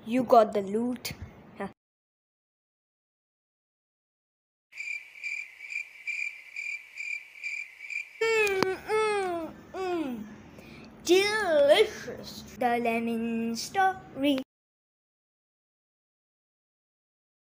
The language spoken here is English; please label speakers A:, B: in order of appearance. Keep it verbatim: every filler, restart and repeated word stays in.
A: you got the loot. Huh. Mm, mm, mm. Delicious. The lemon story.